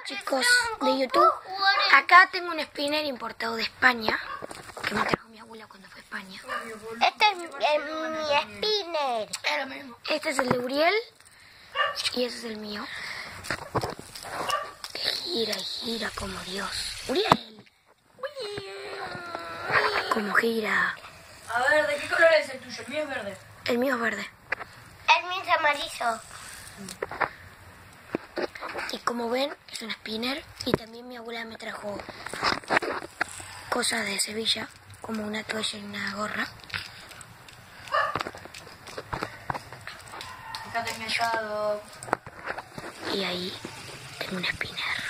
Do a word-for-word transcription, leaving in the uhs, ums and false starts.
chicos de YouTube. Acá tengo un spinner importado de España, que me trajo mi abuela cuando fue a España. Este es mi, eh, mi spinner. Este es el de Uriel y ese es el mío. Que gira y gira como Dios. Uriel. Como gira. A ver, ¿de qué color es el tuyo? El mío es verde. El mío es verde. El mío es amarillo. Y como ven, es un spinner. Y también mi abuela me trajo cosas de Sevilla, como una toalla y una gorra. Está enganchado. Y ahí tengo un spinner.